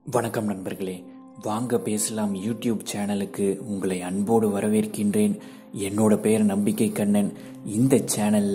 வணக்கம் நண்பர்களே, வாங்க பேசலாம் யூடியூப் சேனலுக்கு உங்களை அன்போடு வரவேற்கின்றேன். என்னோட பெயர் நம்பிக்கை கண்ணன். இந்த சேனல்ல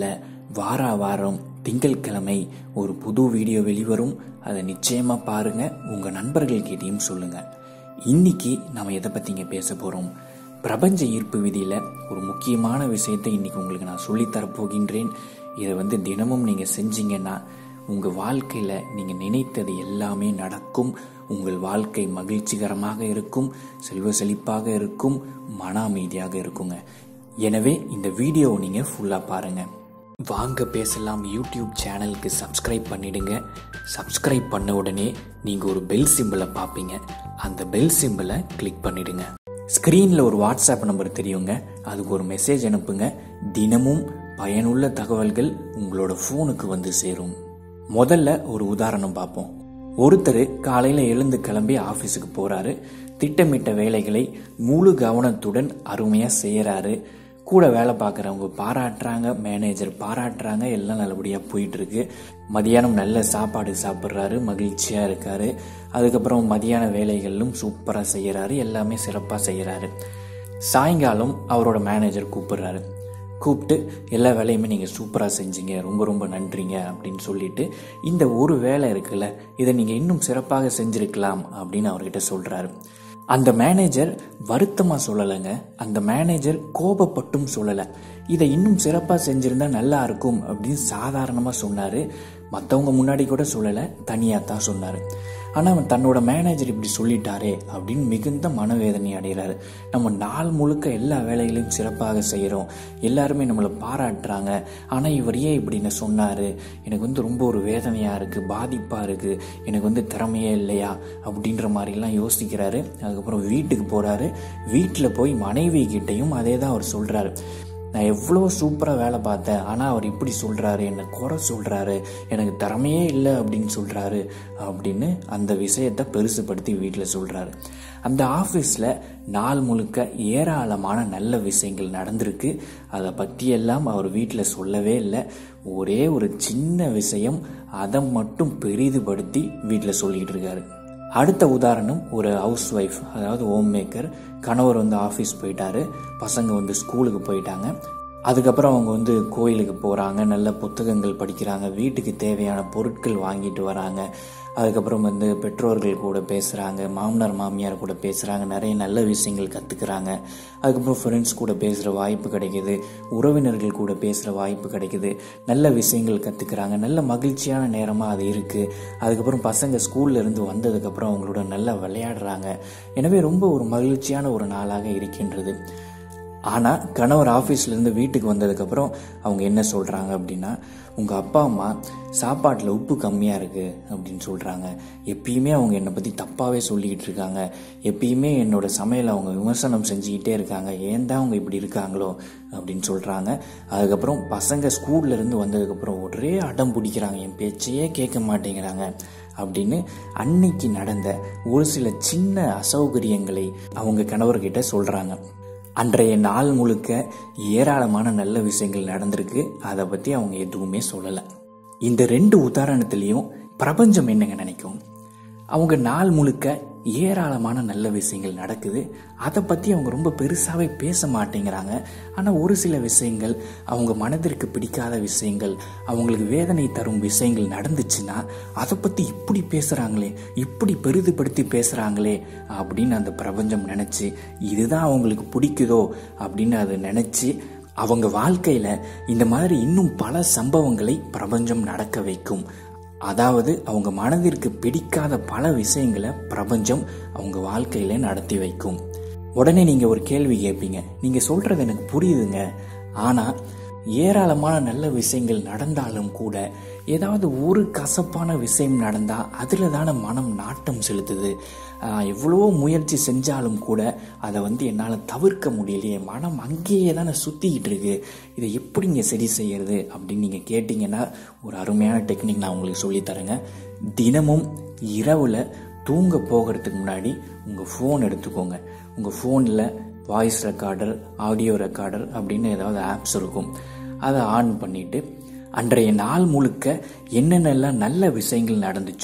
வாரம் திங்கட்கிழமை ஒரு புது வீடியோ வெளிவரும். அதை நிச்சயமா பாருங்க, உங்க நண்பர்கள்கிட்டையும் சொல்லுங்க. இன்னைக்கு நாம எதை பத்திங்க பேச போறோம்? பிரபஞ்ச ஈர்ப்பு விதியில ஒரு முக்கியமான விஷயத்தை இன்னைக்கு உங்களுக்கு நான் சொல்லித்தரப்போகின்றேன். இதை தினமும் நீங்க செஞ்சீங்கன்னா உங்க வாழ்க்கையில நீங்க நினைத்தது எல்லாமே நடக்கும். உங்கள் வாழ்க்கை மகிழ்ச்சிகரமாக இருக்கும், செல்வ செழிப்பாக இருக்கும், மன அமைதியாக இருக்குங்க. எனவே இந்த வீடியோவை நீங்க ஃபுல்லா பாருங்க. வாங்க பேசலாம் யூடியூப் சேனலுக்கு சப்ஸ்கிரைப் பண்ணிடுங்க. சப்ஸ்கிரைப் பண்ண உடனே நீங்க ஒரு பெல் சிம்பிளை பார்ப்பீங்க. அந்த பெல் சிம்பிளை கிளிக் பண்ணிடுங்க. ஸ்கிரீன்ல ஒரு வாட்ஸ்அப் நம்பர் தெரியுங்க, அதுக்கு ஒரு மெசேஜ் அனுப்புங்க. தினமும் பயனுள்ள தகவல்கள் உங்களோட போனுக்கு சேரும். முதல்ல ஒரு உதாரணம் பார்ப்போம். ஒருத்தர் காலையில எழுந்து கிளம்பி ஆபீஸுக்கு போறாரு. திட்டமிட்ட வேலைகளை முழு கவனத்துடன் அருமையா செய்யறாரு. கூட வேலை பார்க்கறவங்க பாராட்டுறாங்க, மேனேஜர் பாராட்டுறாங்க, எல்லாம் நல்லபடியா போயிட்டு இருக்கு. மதியானம் நல்ல சாப்பாடு சாப்பிட்றாரு, மகிழ்ச்சியா இருக்காரு. அதுக்கப்புறம் மதியான வேலைகளும் சூப்பரா செய்யறாரு, எல்லாமே சிறப்பா செய்யறாரு. சாயங்காலம் அவரோட மேனேஜர் கூப்பிட்டு எல்லா வேலையுமே நீங்கள் சூப்பராக செஞ்சீங்க, ரொம்ப ரொம்ப நன்றிங்க அப்படின்னு சொல்லிட்டு, இந்த ஒரு வேலை இருக்குல்ல, இதை நீங்கள் இன்னும் சிறப்பாக செஞ்சிருக்கலாம் அப்படின்னு அவர்கிட்ட சொல்றாரு. அந்த மேனேஜர் வருத்தமாக சொல்லலைங்க, அந்த மேனேஜர் கோபப்பட்டும் சொல்லலை. இதை இன்னும் சிறப்பாக செஞ்சிருந்தா நல்லா இருக்கும் அப்படின்னு சாதாரணமாக சொன்னார். மற்றவங்க முன்னாடி கூட சொல்லலை, தனியாக தான் சொன்னார். ஆனால் அவன் தன்னோட மேனேஜர் இப்படி சொல்லிட்டாரே அப்படின்னு மிகுந்த மனவேதனை அடைகிறாரு. நம்ம நாள் முழுக்க எல்லா வேலைகளையும் சிறப்பாக செய்கிறோம், எல்லாருமே நம்மளை பாராட்டுறாங்க, ஆனால் இவர் ஏன் இப்படின்னு சொன்னார்? எனக்கு ரொம்ப ஒரு வேதனையாக இருக்குது, பாதிப்பாக இருக்குது, எனக்கு திறமையே இல்லையா அப்படின்ற மாதிரிலாம் யோசிக்கிறாரு. அதுக்கப்புறம் வீட்டுக்கு போகிறாரு. வீட்டில் போய் மனைவி கிட்டையும் அதே தான் அவர் சொல்கிறாரு. நான் எவ்வளோ சூப்பராக வேலை பார்த்தேன், ஆனால் அவர் இப்படி சொல்கிறாரு, என்னை குறை சொல்கிறாரு, எனக்கு திறமையே இல்லை அப்படின்னு சொல்கிறாரு அப்படின்னு அந்த விஷயத்தை பெருசுப்படுத்தி வீட்டில் சொல்கிறாரு. அந்த ஆஃபீஸில் நாள் முழுக்க ஏராளமான நல்ல விஷயங்கள் நடந்திருக்கு. அதை பற்றியெல்லாம் அவர் வீட்டில் சொல்லவே இல்லை. ஒரே ஒரு சின்ன விஷயம், அதை மட்டும் பெரிதுபடுத்தி வீட்டில் சொல்லிக்கிட்டு இருக்காரு. அடுத்த உதாரணம், ஒரு ஹவுஸ் ஒய்ஃப், அதாவது ஹோம் மேக்கர். கணவர் ஆஃபீஸ் போயிட்டாரு, பசங்க ஸ்கூலுக்கு போயிட்டாங்க. அதுக்கப்புறம் அவங்க கோயிலுக்கு போகிறாங்க, நல்ல புத்தகங்கள் படிக்கிறாங்க, வீட்டுக்கு தேவையான பொருட்கள் வாங்கிட்டு வராங்க. அதுக்கப்புறம் பெற்றோர்கள் கூட பேசுகிறாங்க, மாமனார் மாமியார் கூட பேசுகிறாங்க, நிறைய நல்ல விஷயங்கள் கற்றுக்குறாங்க. அதுக்கப்புறம் ஃப்ரெண்ட்ஸ் கூட பேசுகிற வாய்ப்பு கிடைக்கிது, உறவினர்கள் கூட பேசுகிற வாய்ப்பு கிடைக்கிது, நல்ல விஷயங்கள் கற்றுக்குறாங்க, நல்ல மகிழ்ச்சியான நேரமாக அது இருக்குது. அதுக்கப்புறம் பசங்க ஸ்கூல்ல இருந்து வந்ததுக்கப்புறம் அவங்களோட நல்லா விளையாடுறாங்க. எனவே ரொம்ப ஒரு மகிழ்ச்சியான ஒரு நாளாக இருக்கின்றது. ஆனால் கணவர் ஆஃபீஸ்லேருந்து வீட்டுக்கு வந்ததுக்கப்புறம் அவங்க என்ன சொல்கிறாங்க அப்படின்னா, உங்கள் அப்பா அம்மா சாப்பாட்டில் உப்பு கம்மியாக இருக்குது அப்படின்னு சொல்கிறாங்க. எப்பயுமே அவங்க என்னை பற்றி தப்பாகவே சொல்லிக்கிட்டு இருக்காங்க. எப்பயுமே என்னோட சமையலை அவங்க விமர்சனம் செஞ்சுக்கிட்டே இருக்காங்க. ஏன் தான் அவங்க இப்படி இருக்காங்களோ அப்படின்னு சொல்கிறாங்க. அதுக்கப்புறம் பசங்க ஸ்கூல்லேருந்து வந்ததுக்கப்புறம் ஒரே அடம் பிடிக்கிறாங்க, என் பேச்சையே கேட்க மாட்டேங்கிறாங்க அப்படின்னு அன்னைக்கு நடந்த ஒரு சில சின்ன அசௌகரியங்களை அவங்க கணவர்கிட்ட சொல்கிறாங்க. அன்றைய நாள் முழுக்க ஏராளமான நல்ல விஷயங்கள் நடந்திருக்கு, அதை பற்றி அவங்க எதுவுமே சொல்லலை. இந்த 2 உதாரணத்திலையும் பிரபஞ்சம் என்னங்க நினைக்கும்? அவங்க நாள் முழுக்க ஏராளமான நல்ல விஷயங்கள் நடக்குது, அதை பற்றி அவங்க ரொம்ப பெருசாகவே பேச மாட்டேங்கிறாங்க. ஆனால் ஒரு சில விஷயங்கள், அவங்க மனதிற்கு பிடிக்காத விஷயங்கள், அவங்களுக்கு வேதனை தரும் விஷயங்கள் நடந்துச்சுன்னா அதை பற்றி இப்படி பேசுகிறாங்களே, இப்படி பெரிதுபடுத்தி பேசுகிறாங்களே அப்படின்னு அந்த பிரபஞ்சம் நினச்சி, இதுதான் அவங்களுக்கு பிடிக்குதோ அப்படின்னு அதை நினச்சி அவங்க வாழ்க்கையில் இந்த மாதிரி இன்னும் பல சம்பவங்களை பிரபஞ்சம் நடக்க வைக்கும். அதாவது அவங்க மனதிற்கு பிடிக்காத பல விஷயங்களை பிரபஞ்சம் அவங்க வாழ்க்கையில நடத்தி வைக்கும். உடனே நீங்க ஒரு கேள்வி கேட்பீங்க, நீங்க சொல்றது எனக்கு புரியுதுங்க, ஆனா ஏராளமான நல்ல விஷயங்கள் நடந்தாலும் கூட ஏதாவது ஒரு கசப்பான விஷயம் நடந்தா அதுல தானே மனம் நாட்டம் செலுத்துது. எவ்வளவோ முயற்சி செஞ்சாலும் கூட அதை என்னால் தவிர்க்க முடியலையே, மனம் அங்கேயே தானே சுத்திக்கிட்டு இருக்கு, இதை எப்படிங்க சரி செய்யறது அப்படின்னு நீங்க கேட்டீங்கன்னா ஒரு அருமையான டெக்னிக் நான் உங்களுக்கு சொல்லித்தரேங்க. தினமும் இரவுல தூங்க போகிறதுக்கு முன்னாடி உங்க ஃபோன் எடுத்துக்கோங்க. உங்க ஃபோன்ல வாய்ஸ் ரெக்கார்டர், ஆடியோ ரெக்கார்டர் அப்படின்னு ஏதாவது ஆப்ஸ் இருக்கும், அதை ஆன் பண்ணிட்டு அன்றைய நாள் முழுக்க என்னென்னலாம் நல்ல விஷயங்கள் நடந்துச்சோ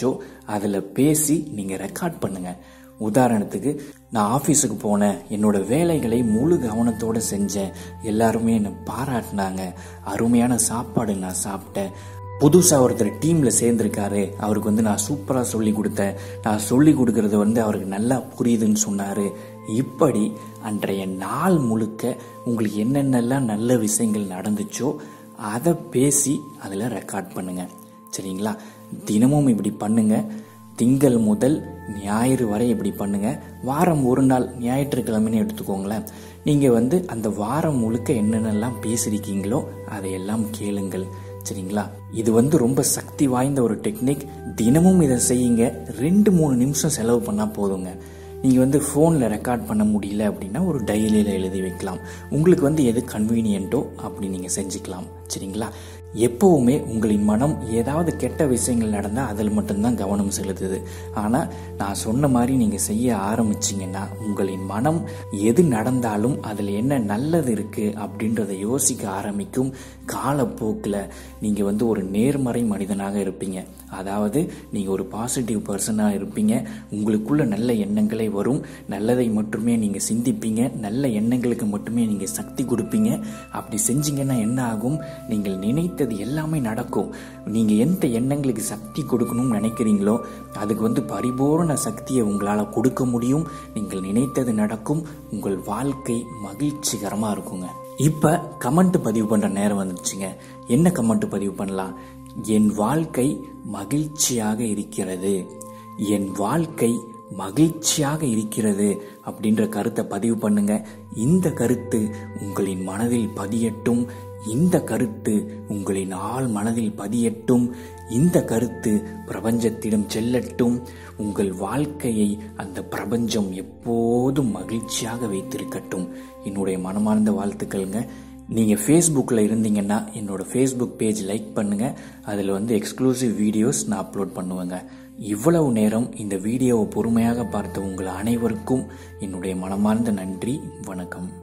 அதில் பேசி நீங்கள் ரெக்கார்ட் பண்ணுங்கள். உதாரணத்துக்கு, நான் ஆஃபீஸுக்கு போனேன், என்னோட வேலைகளை முழு கவனத்தோடு செஞ்சேன், எல்லாருமே என்னை பாராட்டினாங்க, அருமையான சாப்பாடு நான் சாப்பிட்டேன், புதுசாக ஒருத்தர் டீமில் சேர்ந்துருக்காரு, அவருக்கு நான் சூப்பராக சொல்லி கொடுத்தேன், நான் சொல்லி கொடுக்கறது அவருக்கு நல்லா புரியுதுன்னு சொன்னார். இப்படி அன்றைய நாள் முழுக்க உங்களுக்கு என்னென்னலாம் நல்ல விஷயங்கள் நடந்துச்சோ அதை பேசி அதில் ரெக்கார்ட் பண்ணுங்க. சரிங்களா? தினமும் இப்படி பண்ணுங்க. திங்கள் முதல் ஞாயிறு வரை இப்படி பண்ணுங்க. வாரம் ஒரு நாள் ஞாயிற்றுக்கிழமைன்னு எடுத்துக்கோங்களேன். நீங்கள் அந்த வாரம் முழுக்க என்னென்னலாம் பேசியிருக்கீங்களோ அதையெல்லாம் கேளுங்கள். சரிங்களா? இது ரொம்ப சக்தி வாய்ந்த ஒரு டெக்னிக். தினமும் இதை செய்யுங்க. 2-3 நிமிஷம் செலவு பண்ணால் போதுங்க. நீங்கள் ஃபோனில் ரெக்கார்ட் பண்ண முடியல அப்படின்னா ஒரு டைரியில் எழுதி வைக்கலாம். உங்களுக்கு எது கன்வீனியன்ட்டோ அப்படி நீங்கள் செஞ்சுக்கலாம். சரிங்களா? எப்போவுமே உங்களின் மனம் ஏதாவது கெட்ட விஷயங்கள் நடந்தால் அதில் மட்டும்தான் கவனம் செலுத்துது. ஆனால் நான் சொன்ன மாதிரி நீங்கள் செய்ய ஆரம்பிச்சிங்கன்னா உங்களின் மனம் எது நடந்தாலும் அதில் என்ன நல்லது இருக்குது அப்படின்றத யோசிக்க ஆரம்பிக்கும். காலப்போக்கில் நீங்கள் ஒரு நேர்மறை மனிதனாக இருப்பீங்க. அதாவது நீங்கள் ஒரு பாசிட்டிவ் பர்சனாக இருப்பீங்க. உங்களுக்குள்ள நல்ல எண்ணங்களே வரும். நல்லதை மட்டுமே நீங்கள் சிந்திப்பீங்க. நல்ல எண்ணங்களுக்கு மட்டுமே நீங்கள் சக்தி கொடுப்பீங்க. அப்படி செஞ்சீங்கன்னா என்ன ஆகும்? நீங்கள் நினைத்தது எல்லாமே நடக்கும். நீங்கள் எந்த எண்ணங்களுக்கு சக்தி கொடுக்கணும்னு நினைக்கிறீங்களோ அதுக்கு பரிபூர்ண சக்தியை உங்களால் கொடுக்க முடியும். நீங்கள் நினைத்தது நடக்கும். உங்கள் வாழ்க்கை மகிழ்ச்சிகரமாக இருக்குங்க. இப்போ கமெண்ட் பதிவு பண்ணுற நேரம் வந்துடுச்சுங்க. என்ன கமெண்ட் பதிவு பண்ணலாம்? என் வாழ்க்கை மகிழ்ச்சியாக இருக்கிறது, என் வாழ்க்கை மகிழ்ச்சியாக இருக்கிறது அப்படின்ற கருத்தை பதிவு பண்ணுங்க. இந்த கருத்து உங்களின் மனதில் பதியட்டும். இந்த கருத்து உங்களின் ஆழ் மனதில் பதியட்டும். இந்த கருத்து பிரபஞ்சத்திடம் செல்லட்டும். உங்கள் வாழ்க்கையை அந்த பிரபஞ்சம் எப்போதும் மகிழ்ச்சியாக வைத்திருக்கட்டும். என்னுடைய மனமார்ந்த வாழ்த்துக்கள்ங்க. நீங்கள் ஃபேஸ்புக்கில் இருந்தீங்கன்னா என்னோட ஃபேஸ்புக் பேஜ் லைக் பண்ணுங்கள். அதில் எக்ஸ்க்ளூசிவ் வீடியோஸ் நான் அப்லோட் பண்ணுவேங்க. இவ்வளவு நேரம் இந்த வீடியோவை பொறுமையாக பார்த்த உங்கள் அனைவருக்கும் என்னுடைய மனமார்ந்த நன்றி. வணக்கம்.